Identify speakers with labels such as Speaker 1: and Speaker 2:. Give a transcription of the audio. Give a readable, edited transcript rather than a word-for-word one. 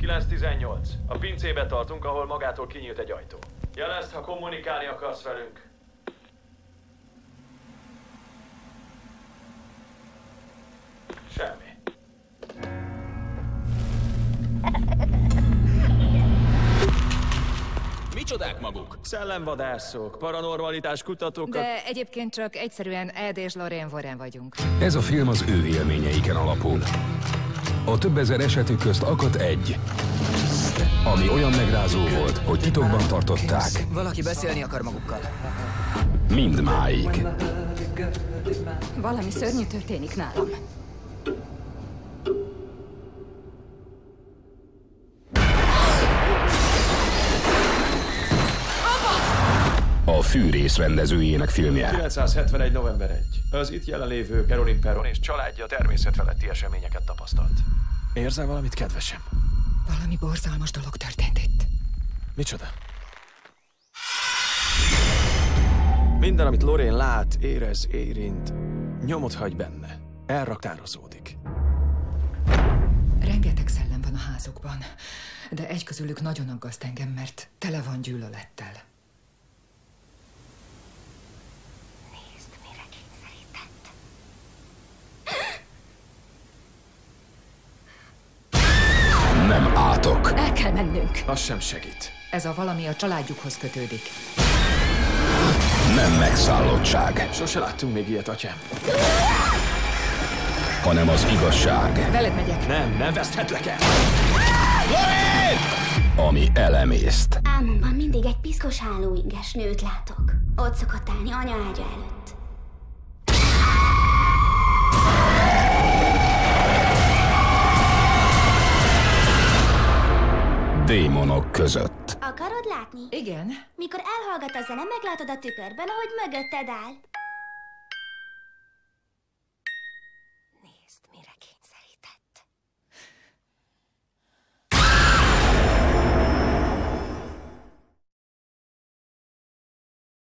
Speaker 1: 918. A pincébe tartunk, ahol magától kinyílt egy ajtó. Jelezd, ha kommunikálni akarsz velünk. Semmi.
Speaker 2: Micsodák maguk?
Speaker 1: Szellemvadászok, paranormalitás kutatók.
Speaker 3: De egyébként csak egyszerűen Ed és Lorraine Warren vagyunk.
Speaker 4: Ez a film az ő élményeiken alapul. A több ezer esetük közt akadt egy, ami olyan megrázó volt, hogy titokban tartották.
Speaker 5: Valaki beszélni akar magukkal.
Speaker 4: Mindmáig.
Speaker 3: Valami szörnyű történik nálam.
Speaker 4: A Fűrész rendezőjének filmje.
Speaker 1: 971. november 1. Az itt jelenlévő Caroline Perron és családja természetfeletti eseményeket tapasztalt. Érzel valamit, kedvesem?
Speaker 3: Valami borzalmas dolog történt itt.
Speaker 1: Micsoda? Minden, amit Lorraine lát, érez, érint, nyomot hagy benne. Elraktározódik.
Speaker 3: Rengeteg szellem van a házukban, de egy közülük nagyon aggaszt engem, mert tele van gyűlölettel.
Speaker 6: Nézd, mire kényszerített.
Speaker 4: Nem átok.
Speaker 3: El kell mennünk.
Speaker 1: Az sem segít.
Speaker 3: Ez a valami a családjukhoz kötődik.
Speaker 4: Nem megszállottság,
Speaker 1: Sose láttunk még ilyet, atyám.
Speaker 4: hanem az igazság,
Speaker 3: Veled megyek.
Speaker 1: Nem veszthetlek el.
Speaker 4: ami elemészt.
Speaker 6: Álmomban mindig egy piszkos hálóinges nőt látok. Ott szokott állni anya ágya előtt.
Speaker 4: Démonok között.
Speaker 6: Akarod látni?
Speaker 3: Igen.
Speaker 6: Mikor elhallgat a zene, meglátod a tükörben, ahogy mögötted áll. Nézd, mire